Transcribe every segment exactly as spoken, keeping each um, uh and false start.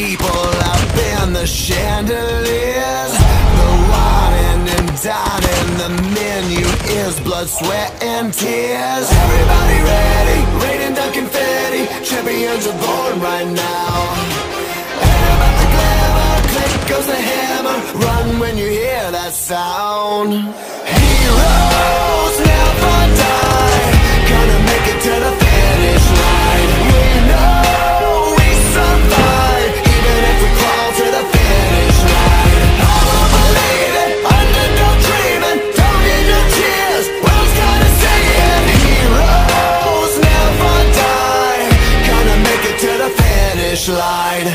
people up in the chandeliers, the wine and dining, the menu is blood, sweat and tears. Everybody ready, raining down confetti, champions are born right now. Air about the glamour, click goes the hammer, run when you hear that sound. Heroes never die, gonna make it to the finish line. We know we survive, even if we crawl to the finish line. I won't believe it, underdog dreaming, don't need your tears, world's gonna say it. Heroes never die, gonna make it to the finish line.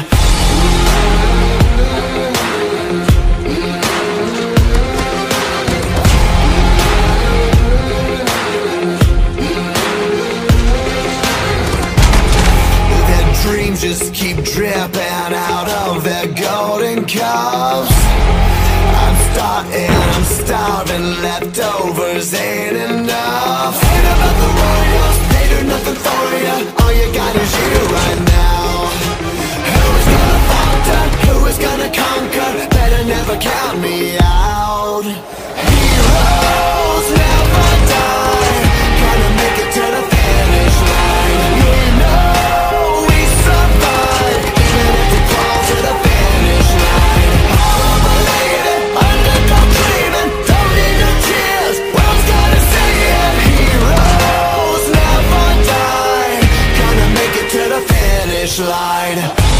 Just keep dripping out of their golden cups. I'm starting, I'm starving, leftovers ain't enough. Ain't about the royals, they do nothing for you, all you got is you right now. Who is gonna falter, who is gonna conquer, better never count me out. Heroes never die, gonna make it to the finish line. We know line.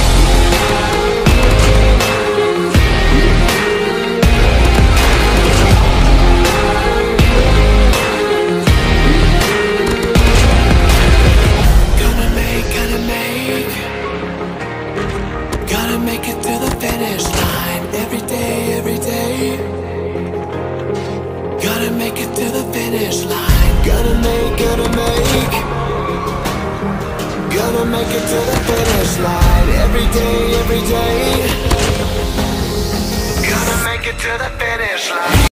Gonna make, gonna make, gonna make it to the finish line. Every day, every day, gonna make it to the finish line. Gonna make, gonna make, gonna make it to the finish line. Every day, every day, gonna make it to the finish line.